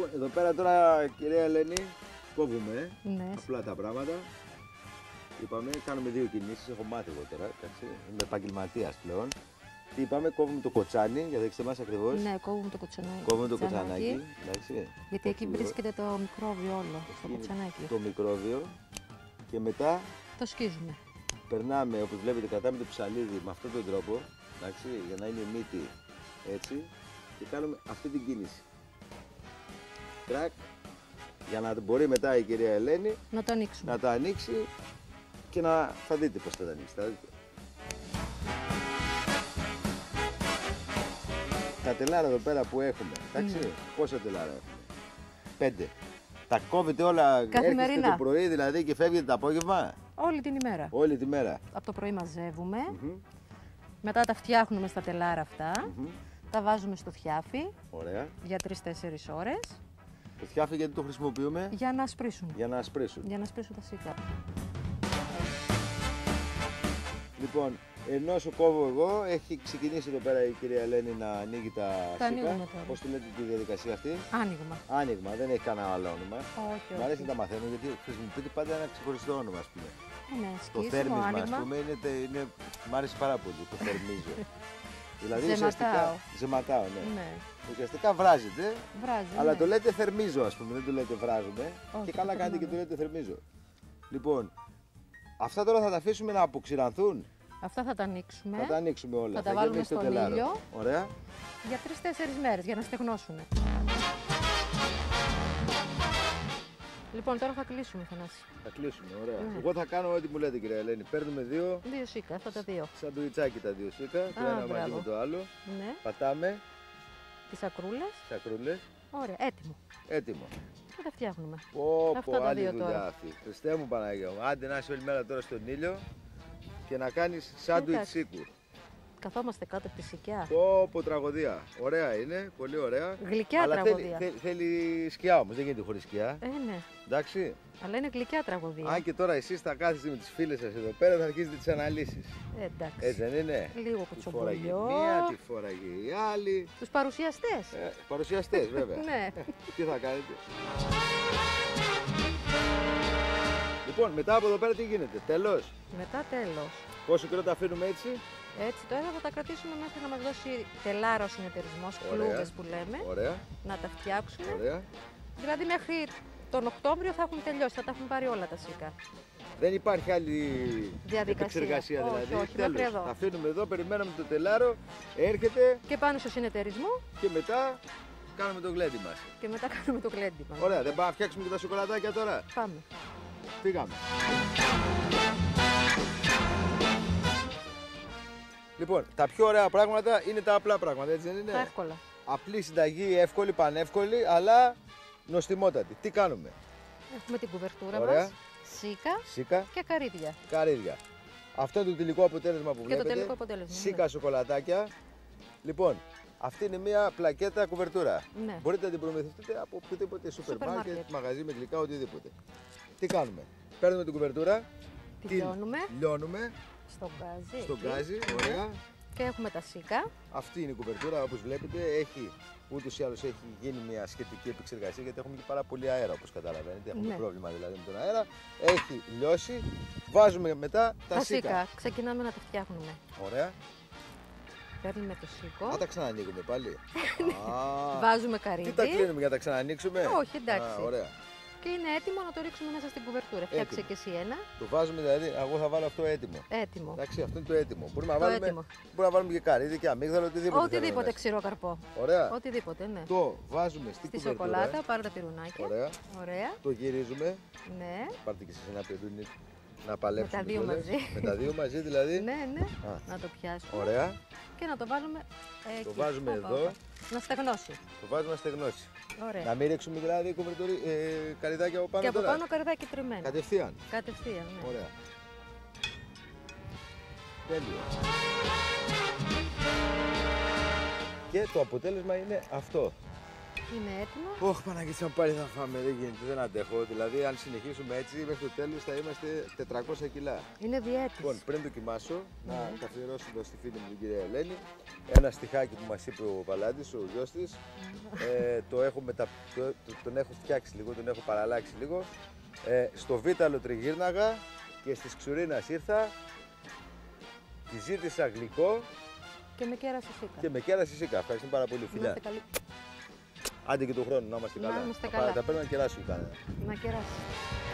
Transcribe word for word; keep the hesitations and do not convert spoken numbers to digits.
Λοιπόν, εδώ πέρα τώρα, κυρία Ελένη, κόβουμε Ναι. απλά τα πράγματα. Είπαμε, κάνουμε δύο κινήσεις. Έχω μάθει εγώ τώρα. Εντάξει, είμαι επαγγελματίας πλέον. Τι είπαμε, κόβουμε το κοτσάνι, για δείξτε μας ακριβώς. Ναι, κόβουμε το κοτσανάκι. Κόβουμε το κοτσανάκι. Εντάξει. Γιατί εκεί βρίσκεται το μικρόβιο όλο, στο κοτσανάκι. Το μικρόβιο. Και μετά Το σκίζουμε. περνάμε, όπως βλέπετε, κρατάμε το ψαλίδι με αυτόν τον τρόπο. Εντάξει, για να είναι η μύτη έτσι. Και κάνουμε αυτή την κίνηση. Κρακ. Για να μπορεί μετά η κυρία Ελένη Να το ανοίξουμε. να το ανοίξει και να θα δείτε πώς θα το ανοίξει. Θα δείτε. Τα τελάρα εδώ πέρα που έχουμε, εντάξει, Ναι. πόσα τελάρα έχουμε? Πέντε. Τα κόβετε όλα, Καθημερινά. έρχεστε το πρωί δηλαδή και φεύγετε το απόγευμα, Όλη την ημέρα. όλη τη μέρα. Από το πρωί μαζεύουμε. Μμμ, Μετά τα φτιάχνουμε στα τελάρα αυτά. μμμ. Τα βάζουμε στο θιάφι Ωραία. για τρεις τέσσερις ώρες Το θιάφι γιατί το χρησιμοποιούμε? για να ασπρίσουν. Για να ασπρίσουν. Για να ασπρίσουν τα σίκα. Λοιπόν, ενώ σου κόβω εγώ, έχει ξεκινήσει εδώ πέρα η κυρία Ελένη να ανοίγει τα, Τα σίκα. ανοίγουμε τώρα. Πώς τη λέτε τη διαδικασία αυτή? Άνοιγμα. Άνοιγμα, δεν έχει κανένα άλλο όνομα. Όχι, Μ' αρέσει όχι. να τα μαθαίνω γιατί χρησιμοποιείται πάντα ένα ξεχωριστό όνομα, ας πούμε. Ε, ναι, Το σκίσιμο, θέρμισμα, ας άνοιγμα. πούμε, είναι, τε- είναι, μ' άρεσε πάρα πολύ, το θερμίζω. δηλαδή Ζεματάω. ουσιαστικά, ζεματάω, ναι. Ναι, Ουσιαστικά βράζετε, βράζει. αλλά ναι. το λέτε θερμίζω, ας πούμε, δεν το λέτε βράζουμε. Όχι, Και το καλά κάνετε και θερμίζω. το λέτε θερμίζω. Λοιπόν, αυτά τώρα θα τα αφήσουμε να αποξηρανθούν. Αυτά θα τα ανοίξουμε Θα τα ανοίξουμε όλα. Θα τα βάλουμε γεμίσει το στον τελάρο. ήλιο. Ωραία. για τρεις τέσσερις μέρες για να στεγνώσουν. Λοιπόν, τώρα θα κλείσουμε, Θανάση. Θα κλείσουμε, ωραία. Ναι. Εγώ θα κάνω ό,τι μου λέτε, κυρία Ελένη. Παίρνουμε δύο Δύο σίκα, αυτά τα δύο. σαντουιτσάκι τα δύο σίκα, το Α, ένα μαζί μπράβο. με το άλλο. Ναι, Πατάμε, τις ακρούλες. σακρούλες, Ωραία, έτοιμο. έτοιμο. Και τα φτιάχνουμε. Πω, Αυτά πω, τα άλλη δύο δουλειά τώρα. αυτή. Χριστέ μου Παναγία μου. Άντε να είσαι όλη μέρα τώρα στον ήλιο και να κάνεις σάντουιτ Εντάξει. σίκου. Καθόμαστε κάτω από τη σικιά. Πω, πω, τραγωδία. Ωραία είναι, πολύ ωραία. Γλυκιά Αλλά τραγωδία. θέλει, θέλει, θέλει σκιά όμως, δεν γίνεται χωρίς σκιά. Ε, ναι. Εντάξει. Αλλά είναι γλυκιά τραγωδία. Αν και τώρα εσείς θα κάθεστε με τις φίλες σας εδώ πέρα, θα αρχίσετε τις αναλύσεις. Ε, εντάξει. Έτσι δεν είναι? Λίγο Τι φόραγε η κουτσομπολιό. μία, τι φόραγε η άλλη. Τους παρουσιαστές. Ε, παρουσιαστές βέβαια. Ναι. Τι θα κάνετε? Λοιπόν, μετά από εδώ πέρα τι γίνεται? Τέλος. Μετά τέλος. Πόσο καιρό τα αφήνουμε έτσι? Έτσι τώρα θα τα κρατήσουμε μέχρι να μας δώσει τελάρα ο συνεταιρισμός, Ωραία. κλούβες που λέμε, Ωραία, να τα φτιάξουμε. ωραία. Δηλαδή μέχρι τον Οκτώβριο θα έχουν τελειώσει, θα τα έχουν πάρει όλα τα σίκα. Δεν υπάρχει άλλη Διαδικασία. επεξεργασία Όχι, δηλαδή. όχι, μέχρι εδώ. Τα αφήνουμε εδώ, περιμέναμε το τελάρο, έρχεται Και πάνω στο συνεταιρισμό και μετά κάνουμε το γλέντι μας. και μετά κάνουμε το κλέντημα. Ωραία, δεν πάμε να φτιάξουμε και τα σοκολατάκια τώρα? Πάμε. Φύγαμε. Λοιπόν, τα πιο ωραία πράγματα είναι τα απλά πράγματα, έτσι δεν είναι? Τα εύκολα. Απλή συνταγή, εύκολη, πανεύκολη, αλλά νοστιμότατη. Τι κάνουμε? Έχουμε την κουβερτούρα Ωραία. μας, σίκα Σίκα, και καρύδια. καρύδια. Αυτό είναι το τελικό αποτέλεσμα που Και το βλέπετε. τελικό αποτέλεσμα, Σίκα ναι. σοκολατάκια. Λοιπόν, αυτή είναι μια πλακέτα κουβερτούρα. Ναι. Μπορείτε να την προμηθευτείτε από οποιοδήποτε σούπερ Σούπερ μάρκετ, μάρκετ. μαγαζί με γλυκά, οτιδήποτε. Τι κάνουμε? Παίρνουμε την κουβερτούρα, Τη την λιώνουμε λιώνουμε στο γκάζι. στον εκεί. γκάζι, ωραία. Και έχουμε τα σίκα. Αυτή είναι η κουβερτούρα, όπως βλέπετε, έχει ούτως ή άλλως έχει γίνει μια σχετική επεξεργασία γιατί έχουμε και πάρα πολύ αέρα, όπως καταλαβαίνετε. Έχουμε Ναι. πρόβλημα δηλαδή με τον αέρα. Έχει λιώσει. Βάζουμε μετά τα, Τα σίκα. σίκα. Ξεκινάμε να τα φτιάχνουμε. Ωραία. Παίρνουμε το σίκο. Να τα ξανανοίγουμε πάλι. Α, Βάζουμε τι τα καρύδι. κλείνουμε για να τα ξανανοίξουμε? Όχι, εντάξει. Α, ωραία. Και είναι έτοιμο να το ρίξουμε μέσα στην κουβερτούρα. Φτιάξε και εσύ ένα. Το βάζουμε δηλαδή, εγώ θα βάλω αυτό έτοιμο. Έτοιμο. Εντάξει, αυτό είναι το έτοιμο. Μπορούμε να Το βάλουμε, έτοιμο. μπορούμε να βάλουμε και καρύδι και αμύγδαλο, οτιδήποτε. Οτιδήποτε θέλουμε ξηρό καρπό. μέσα. Ωραία. Οτιδήποτε, ναι. Το βάζουμε στην Στη κουβερτούρα. σοκολάτα, πάρε τα πυρουνάκια. Ωραία. Ωραία. Το γυρίζουμε. Ναι. Πάρτε και εσείς ένα πυρούνι να παλέψουμε. Με τα δύο κιόλας. μαζί. Με τα δύο μαζί δηλαδή. Ναι, ναι. Α. Να το πιάσουμε. Ωραία. Και να το βάλουμε εκεί. Το βάζουμε Όπα, εδώ. όπα. Να στεγνώσει. Το βάζουμε να στεγνώσει. Ωραία. Να μην ρίξουμε δηλαδή κουβερτούρι, ε, καρυδάκι από πάνω Και από τώρα. πάνω καρυδάκι τριμμένο. Κατευθείαν. Κατευθείαν, ναι. Ωραία. Τέλειο. Και το αποτέλεσμα είναι αυτό. Είναι έτοιμο. Όχι, Παναγίτσα μου, πάλι θα φάμε. Δεν γίνεται, δεν αντέχω. Δηλαδή, αν συνεχίσουμε έτσι, μέχρι το τέλος θα είμαστε τετρακόσια κιλά. Είναι διέτης. Λοιπόν, πριν δοκιμάσω, να Ναι. καθιερώσω εδώ στη φίλη μου την κυρία Ελένη ένα στιχάκι που μας είπε ο Παλάντης, ο γιος της. ε, το έχω μετα... το, το, τον έχω φτιάξει λίγο, τον έχω παραλλάξει λίγο. Ε, στο Βίταλο τριγύρναγα και στις Ξουρίνας ήρθα, τη ζήτησα γλυκό Και με κέρασε σίκα. και με κέρασε σίκα. Ευχαριστώ πάρα πολύ, Να φιλιά. είστε καλοί. Άντε και του χρόνου να είμαστε Να καλά. είμαστε Θα καλά. τα παίρνω να κεράσουμε κανένα. Να κεράσει.